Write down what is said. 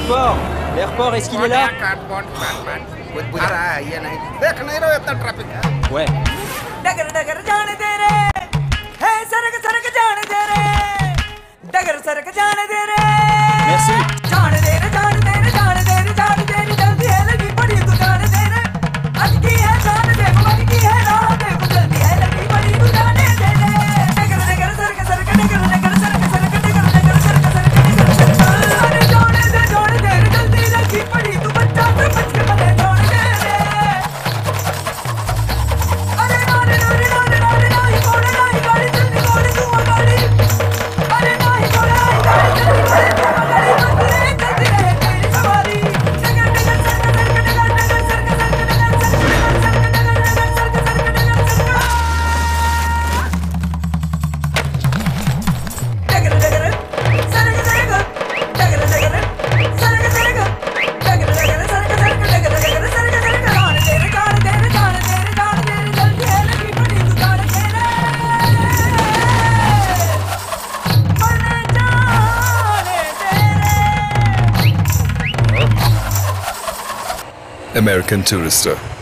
L'airport, est-ce qu'il est là? बुझा रहा है ये नहीं देख नहीं रहे इतना ट्रैफिक है। Ouais. डगर डगर जाने दे रे, है सरक सरक जाने दे रे, डगर सरक जाने दे रे। Merci. जाने दे रे, जाने दे रे, जाने दे रे, जाने दे रे, जल्दी है लगी बड़ी तू जाने दे रे। अटकी है जाने दे, अटकी है राह दे, जल्दी है लगी बड़ी तू जाने दे रे। डगर डगर सरक सरक, डगर डगर सरक सरक, डगर डगर सरक सरक, डगर सरक। अरे जाने दे रे, जल्दी लगी बड़ी तू बच्चा से बच के बने जाने दे रे। अरे नारे नारे नारे नारे नाही कोड़े नाही गाड़ी जल्दी कोड़े तू गाड़ी। अरे नाही कोड़े नाही गाड़ी जल्दी कोड़े तू गाड़ी। चलती रहे तेरी सवारी। डगर डगर सरक सरक, डगर डगर सरक सरक, डगर सरक सरक, डगर सरक सरक, डगर सरक सरक, डगर सरक। डगर डगर सरक सरक, डगर डगर सरक सरक, डगर डगर सरक सरक, डगर डगर सरक सरक। जाने दे रे, जाने दे रे, जाने दे रे, जाने दे रे, जल्दी है लगी बड़ी तू जाने दे रे। मरने जाने दे रे। American Tourister.